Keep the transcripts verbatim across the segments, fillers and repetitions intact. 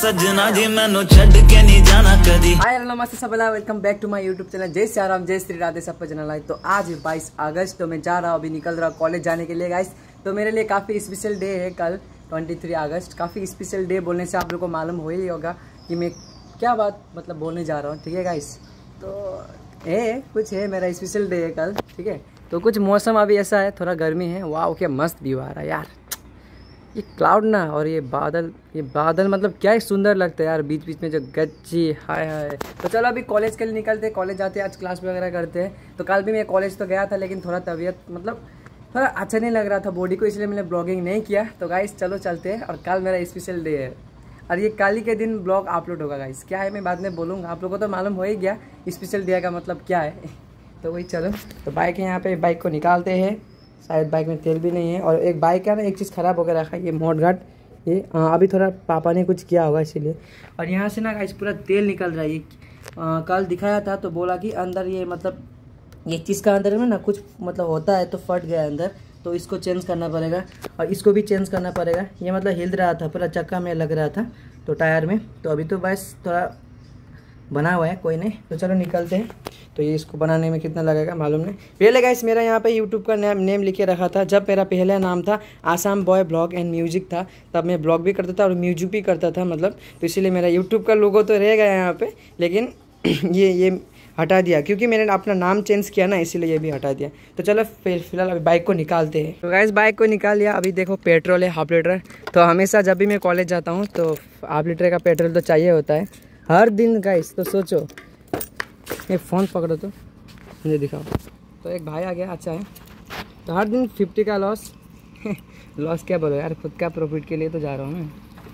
सजना जी मैनू छड़ के नहीं जाना कदी। हाय हेलो नमस्ते सबला, welcome back to my YouTube channel जय श्री राम जय श्री राधे सबका चैनल है। तो आज बाईस अगस्त तो मैं जा रहा हूँ, अभी निकल रहा हूँ कॉलेज जाने के लिए गाइस। तो मेरे लिए काफ़ी स्पेशल डे है कल तेईस अगस्त। काफ़ी स्पेशल डे बोलने से आप लोग को मालूम हो ही होगा कि मैं क्या बात मतलब बोलने जा रहा हूँ, ठीक है गाइस। तो है कुछ है, मेरा स्पेशल डे है कल, ठीक है। तो कुछ मौसम अभी ऐसा है, थोड़ा गर्मी है। वाह क्या मस्त व्यू आ रहा है यार, ये क्लाउड ना और ये बादल, ये बादल मतलब क्या ही सुंदर लगता है यार, बीच बीच में जो गच्ची, हाय हाय। तो चलो अभी कॉलेज के लिए निकलते हैं, कॉलेज जाते हैं, आज क्लास वगैरह करते हैं। तो कल भी मैं कॉलेज तो गया था, लेकिन थोड़ा तबीयत मतलब थोड़ा अच्छा नहीं लग रहा था बॉडी को, इसलिए मैंने ब्लॉगिंग नहीं किया। तो गाइस चलो चलते हैं, और कल मेरा स्पेशल डे है और ये कल ही के दिन ब्लॉग अपलोड होगा गाइस। क्या है मैं बाद में बोलूँगा, आप लोगों को तो मालूम हो ही गया स्पेशल डे का मतलब क्या है। तो वही चलो, तो बाइक है यहाँ पे, बाइक को निकालते हैं। शायद बाइक में तेल भी नहीं है, और एक बाइक का ना एक चीज़ ख़राब होकर रखा है, ये मोड गार्ड। ये आ, अभी थोड़ा पापा ने कुछ किया होगा इसीलिए। और यहाँ से ना गाइस पूरा तेल निकल रहा है। ये आ, कल दिखाया था तो बोला कि अंदर ये मतलब ये चीज़ का अंदर में ना कुछ मतलब होता है, तो फट गया अंदर, तो इसको चेंज करना पड़ेगा। और इसको भी चेंज करना पड़ेगा। ये मतलब हिल रहा था, पूरा चक्का में लग रहा था तो टायर में। तो अभी तो बस थोड़ा बना हुआ है, कोई नहीं। तो चलो निकलते हैं। तो ये इसको बनाने में कितना लगेगा मालूम नहीं। पहले गाइस मेरा यहाँ पे यूट्यूब का नेम नेम लिखे रखा था। जब मेरा पहला नाम था Assam boy blog and music था, तब मैं ब्लॉग भी करता था और म्यूजिक भी करता था मतलब। तो इसीलिए मेरा यूट्यूब का लोगो तो रह गया यहाँ पे, लेकिन ये ये हटा दिया क्योंकि मैंने अपना नाम चेंज किया ना, इसीलिए ये भी हटा दिया। तो चलो फिर फिलहाल अभी बाइक को निकालते हैं। तो गाइस बाइक को निकाल लिया। अभी देखो पेट्रोल है हाफ लीटर। तो हमेशा जब भी मैं कॉलेज जाता हूँ तो हाफ लीटर का पेट्रोल तो चाहिए होता है हर दिन गाइस। तो सोचो, एक फ़ोन पकड़ो तो मुझे दिखाओ। तो एक भाई आ गया, अच्छा है। तो हर दिन फिफ्टी का लॉस लॉस क्या बोलो यार, खुद का प्रॉफिट के लिए तो जा रहा हूँ मैं।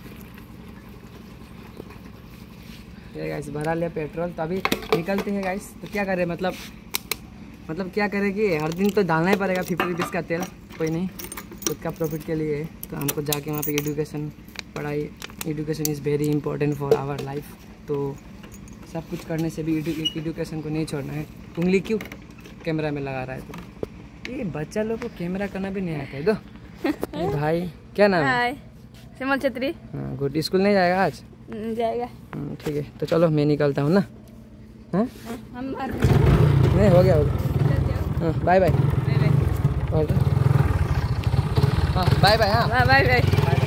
ये गाइस भरा लिया पेट्रोल, तो अभी निकलते हैं गाइस। तो क्या करें मतलब मतलब क्या करें कि हर दिन तो डालना ही पड़ेगा फिफ्टी रुपीज़ का तेल, कोई नहीं, खुद का प्रॉफिट के लिए। तो हमको जाके वहाँ पे एजुकेशन, पढ़ाई, education is very important for our life. तो सब कुछ करने से भी एजुकेशन को नहीं छोड़ना है। उंगली क्यों कैमरा में लगा रहा है तो ये बच्चा लोग को कैमरा करना भी नहीं आता है। दो भाई क्या नाम है? सिमल छेत्री। हाँ गुड। स्कूल नहीं जाएगा आज? जाएगा। ठीक है, तो चलो मैं निकलता हूँ ना। हाँ हम नहीं हो गया हो गया। हाँ बाय बाय। और हाँ बाय बाय। हाँ बाय बाय।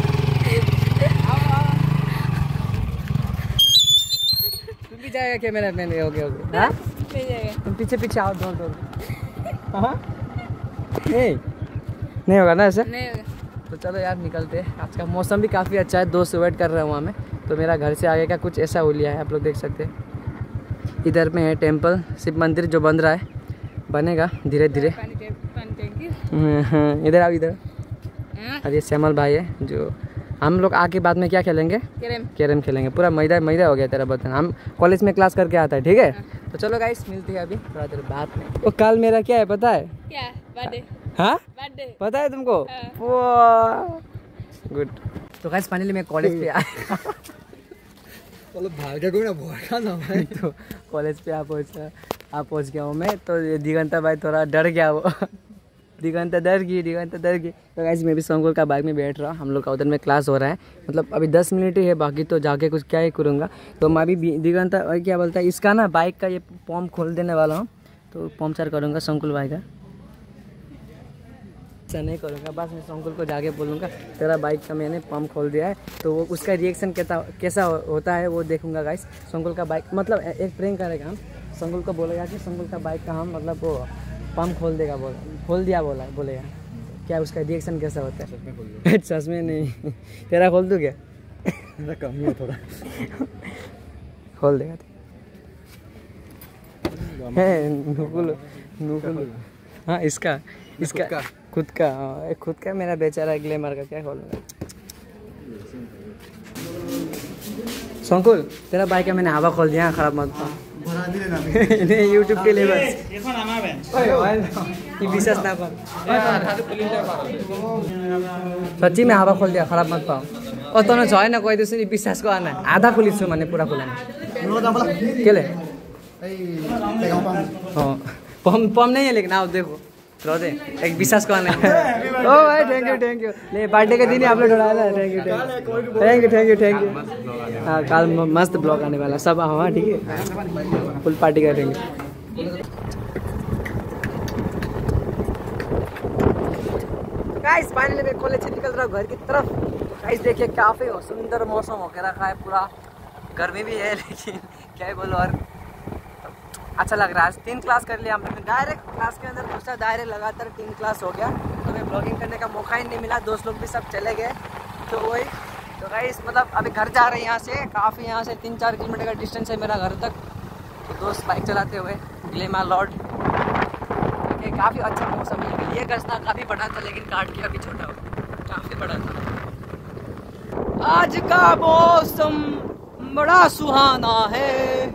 तुम भी जाएगा कैमरा मैन? हो गया हो गया। हाँ नहीं जाएगा, तुम पीछे पीछे आओ, दौड़ दौड़। हाँ नहीं नहीं होगा ना ऐसे? नहीं होगा। तो चलो यार निकलते हैं। आज का मौसम भी काफ़ी अच्छा है, दोस्त वेट कर रहा हूँ वहाँ में। तो मेरा घर से आगे का कुछ ऐसा हुलिया है, आप लोग देख सकते हैं। इधर में है टेंपल, शिव मंदिर जो बन रहा है, बनेगा धीरे धीरे। इधर आओ इधर। और ये श्यामल भाई है, जो हम लोग आके बाद में क्या खेलेंगे? कैरम। कैरम खेलेंगे। पूरा मैदा मैदा हो गया तेरा बर्तन। हम कॉलेज में क्लास करके आता है, ठीक है। तो चलो गाइस मिलते हैं अभी थोड़ा देर बाद में। तो कल मेरा क्या है पता है? क्या? बर्थडे। हाँ बर्थडे पता है तुमको? गुड। तो गाइस फाइनली मैं कॉलेज पे आया। भाग कोई ना भोगा ना भाई। तो कॉलेज पे आ पहुँचा आ पहुँच गया हूँ मैं। तो ये दिगंता भाई थोड़ा डर गया, वो दिगंता डर गई, दिगंता डर गई। तो गाइस मैं भी संकुल का बाइक में बैठ रहा हूँ, हम लोग का उधर में क्लास हो रहा है। मतलब अभी दस मिनट ही है बाकी, तो जाके कुछ क्या ही करूँगा। तो मैं भी दिगंता क्या बोलता है, इसका ना बाइक का ये पंप खोल देने वाला हूँ, तो पंचर करूँगा संकुल भाई का। ऐसा नहीं करूँगा, बस मैं संकुल को जाके बोलूँगा तेरा बाइक का मैंने पंप खोल दिया है। तो वो उसका रिएक्शन कैसा कैसा होता है वो देखूँगा गाइस। संकुल का बाइक मतलब एक प्रैंक करेगा हम, संकुल को बोलेगा कि संकुल का बाइक का हम मतलब वो पंप खोल देगा, बोल खोल दिया बोला बोलेगा, क्या उसका रिएक्शन कैसा होता है? सच में नहीं, तेरा खोल दूँ क्या? मेरा कम ही है थोड़ा। खोल देगा नुकुल नुकुल। हाँ इसका इसका खुद का एक खुद का मेरा बेचारा ग्लैमर का क्या खोलूँगा। संकुल तेरा बाइक का मैंने हवा खोल दिया, खराब मत पाओ। नहीं यूट्यूब के लिए बस विश्वास ना कर। सच्ची में हवा खोल दिया, खराब मत पाओ। और तो छ न कहिदियोस् नि विश्वास को आना आधा खोली छु भने पूरा खोला के ले? हाँ पम पम नहीं है, लेकिन आओ देखो रो दे एक विश्वास को आने ओ भाई थैंक यू थैंक यू ले बर्थडे के दिन ही अपलोड हो रहा है thank you thank you thank you thank you हाँ कल मस्त ब्लॉग आने वाला सब हाँ ठीक है फुल पार्टी करेंगे। गाइस फाइनली मैं कॉलेज से निकल रहा हूँ घर की तरफ। गाइस देखिए काफ़ी सुंदर मौसम हो के रखा है पूरा, गर्मी भी है लेकिन क्या ही बोलो और अच्छा लग रहा है। तीन क्लास कर लिया हमने डायरेक्ट क्लास के अंदर घुसा, डायरेक्ट लगातार तीन क्लास हो गया तो मैं ब्लॉगिंग करने का मौका ही नहीं मिला, दोस्त लोग भी सब चले गए तो वही तो गाइस मतलब अभी घर जा रहे हैं यहाँ से, काफ़ी यहाँ से तीन चार किलोमीटर का डिस्टेंस है मेरा घर तक। तो दोस्त बाइक चलाते हुए ग्लेमा लॉर्ड काफ़ी अच्छा मौसम है। ये गजना काफ़ी बड़ा था लेकिन काट के अभी छोटा हो, काफ़ी बड़ा था। आज का मौसम बड़ा सुहाना है,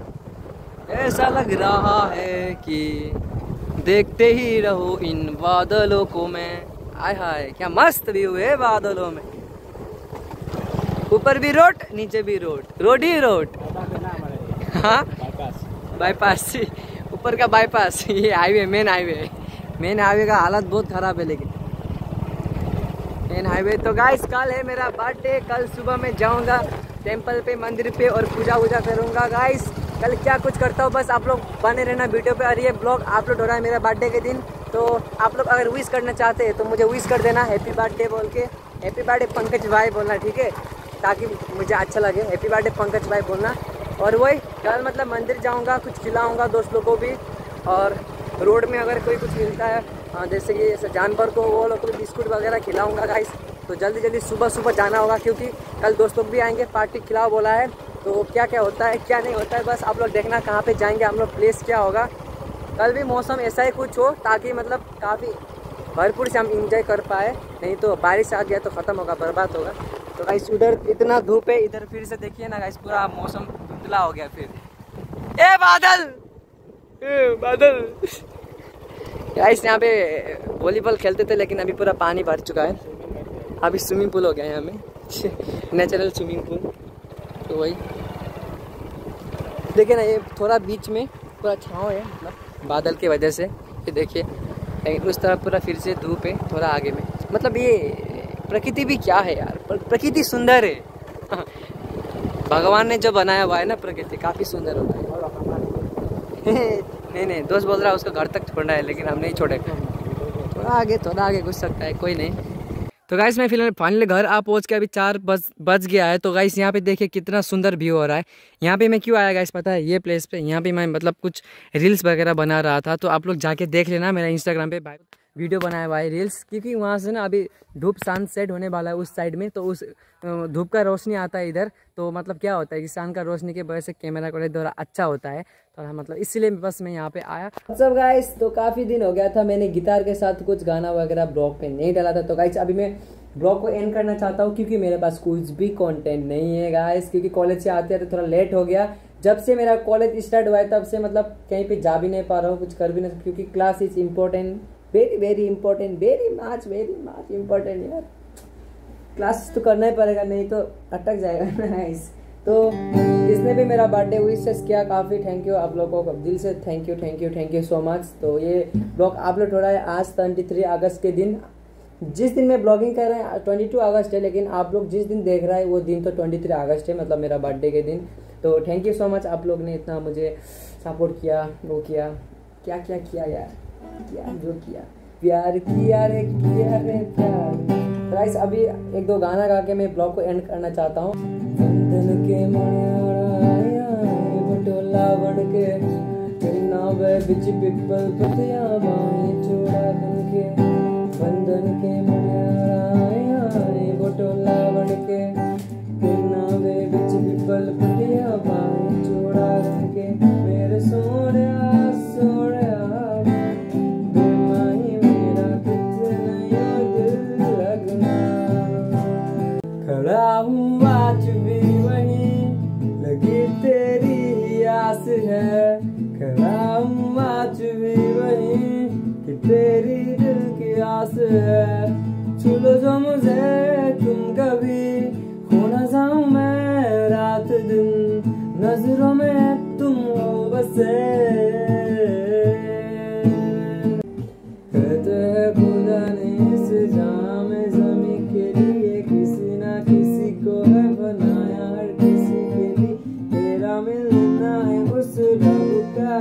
ऐसा लग रहा है कि देखते ही रहो इन बादलों को मैं। आय हाय क्या मस्त व्यू है बादलों में, ऊपर भी रोड नीचे भी रोड, रोड ही रोड। हाँ बाईपास, ऊपर का बाईपास, ये highway main highway main highway का हालत बहुत ख़राब है लेकिन मेन हाईवे। तो गाइस कल है मेरा बर्थडे, कल सुबह मैं जाऊंगा टेंपल पे मंदिर पे और पूजा वूजा करूंगा। गाइस कल क्या कुछ करता हूँ बस आप लोग बने रहना वीडियो पे। और ये ब्लॉग अपलोड हो रहा है मेरा बर्थडे के दिन, तो आप लोग अगर विश करना चाहते हैं तो मुझे विश कर देना हैप्पी बर्थडे बोल के, हैप्पी बर्थडे पंकज भाई बोलना ठीक है, ताकि मुझे अच्छा लगे। हैप्पी बर्थडे पंकज भाई बोलना। और वही कल मतलब मंदिर जाऊँगा, कुछ खिलाऊँगा दोस्त लोगों को भी, और रोड में अगर कोई कुछ मिलता है जैसे कि जैसे जानवर को वो लोग को बिस्कुट वगैरह खिलाऊँगा गाइस। तो जल्दी जल्दी सुबह सुबह जाना होगा क्योंकि कल दोस्त लोग भी आएंगे, पार्टी खिलाओ बोला है। तो क्या क्या होता है क्या नहीं होता है बस आप लोग देखना, कहाँ पे जाएंगे हम लोग, प्लेस क्या होगा। कल भी मौसम ऐसा ही कुछ हो ताकि मतलब काफ़ी भरपूर से हम इंजॉय कर पाए, नहीं तो बारिश आ गया तो ख़त्म होगा, बर्बाद होगा। तो गाइस उधर इतना धूप है, इधर फिर से देखिए ना गाइस पूरा मौसम धुंधला हो गया फिर। ए बादल ए बादल गाइस यहाँ पे वॉलीबॉल खेलते थे लेकिन अभी पूरा पानी भर चुका है, अभी स्विमिंग पूल हो गया है यहाँ में नेचुरल स्विमिंग पूल। तो वही देखिए ना ये थोड़ा बीच में पूरा छाँव है मतलब बादल की वजह से, ये देखिए। लेकिन उस तरफ पूरा फिर से धूप है थोड़ा आगे में। मतलब ये प्रकृति भी क्या है यार, प्रकृति सुंदर है भगवान ने जो बनाया हुआ है ना प्रकृति काफ़ी सुंदर होता है। नहीं नहीं दोस्त बोल रहा है उसको घर तक छोड़ना है लेकिन हम नहीं छोड़ेंगे, थोड़ा आगे थोड़ा आगे घुस सकता है कोई नहीं। तो गाइस मैं फिलहाल फाइनली घर आ पहुँच के अभी चार बज बज गया है। तो गाइस यहाँ पे देखिए कितना सुंदर व्यू हो रहा है। यहाँ पे मैं क्यों आया गाइस पता है, ये प्लेस पे यहाँ पे मैं मतलब कुछ रील्स वगैरह बना रहा था, तो आप लोग जाके देख लेना मेरा इंस्टाग्राम पे वीडियो बनाया हुआ है रील्स, क्योंकि वहाँ से ना अभी धूप सनसेट होने वाला है उस साइड में, तो उस धूप का रोशनी आता है इधर, तो मतलब क्या होता है कि सन का रोशनी की वजह से कैमरा क्वालिटी थोड़ा अच्छा होता है थोड़ा, मतलब इसीलिए बस मैं यहाँ पे आया। सब गाइस तो काफ़ी दिन हो गया था मैंने गिटार के साथ कुछ गाना वगैरह ब्लॉग पे नहीं डाला था। तो गाइस अभी मैं ब्लॉग को एंड करना चाहता हूँ क्योंकि मेरे पास कुछ भी कंटेंट नहीं है गाइस, क्योंकि कॉलेज से आते आते थोड़ा लेट हो गया। जब से मेरा कॉलेज स्टार्ट हुआ है तब से मतलब कहीं पे जा भी नहीं पा रहा हूँ, कुछ कर भी नहीं, क्योंकि class is important, very very important, very much very much important यार। क्लास तो करना ही पड़ेगा नहीं तो अटक जाएगा ना गाइस। तो जिसने भी मेरा बर्थडे विशेस किया काफ़ी थैंक यू आप लोगों को, दिल से thank you thank you thank you so much. तो ये ब्लॉग अपलोड हो रहा है आज तेईस अगस्त के दिन, जिस दिन मैं ब्लॉगिंग कर रहा है बाईस अगस्त है, लेकिन आप लोग जिस दिन देख रहा है वो दिन तो तेईस अगस्त है, मतलब मेरा बर्थडे के दिन। तो थैंक यू सो मच आप लोग ने इतना मुझे सपोर्ट किया, वो किया क्या क्या किया यार, किया जो किया, प्यार किया रे किया रे प्यार। गाइस अभी एक दो गाना गा के मैं ब्लॉग को एंड करना चाहता हूँ। बंधन के बटोला बन के बिच पिपल पतिया बाएं चोड़ा बन के, बंधन के बटोला बन के बिच पिपल पतिया बाएं चोड़ा बन के, मेरे सोने सोने खड़ा हूँ आज भी वहीं लगी तेरी आस है, खड़ा हूँ आज भी वहीं कि तेरी दिल की आस है। छू लो जो मुझे तुम कभी, खो न जाऊं मैं रात दिन, नजरों में तुम हो बसे। कहते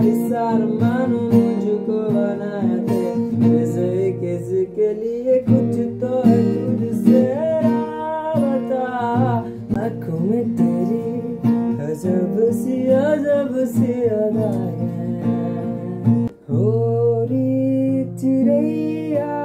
इस अरमान मुझको बनाया थे जैसे किसी के लिए कुछ तो है तुझसे बता आँखों में तेरी अजब सी अजब सी अदाएं हो रही चिड़ैया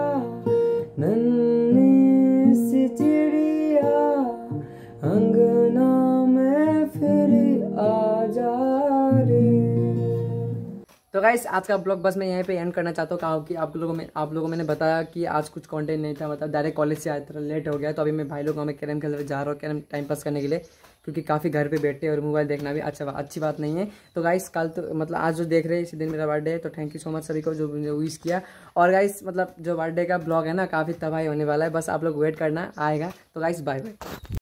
नन्ही सी चिड़िया अंगना में फिर आ जा रे। तो गाइस आज का ब्लॉग बस मैं यहीं पे एंड करना चाहता हूँ कि आप लोगों में आप लोगों को मैंने बताया कि आज कुछ कंटेंट नहीं था, मतलब डायरेक्ट कॉलेज से आया था, लेट हो गया। तो अभी मैं भाई लोगों में कैरम खेलने जा रहा हूँ, कैरम टाइम पास करने के लिए, क्योंकि काफ़ी घर पे बैठे और मोबाइल देखना भी अच्छा अच्छी बात नहीं है। तो गाइस कल तो मतलब आज जो देख रहे हैं इसी दिन मेरा बर्थडे है, तो थैंक यू सो मच सभी को जो मुझे विश किया। और गाइस मतलब जो बर्थडे का ब्लॉग है ना काफ़ी तबाही होने वाला है, बस आप लोग वेट करना आएगा। तो गाइस बाय बाय।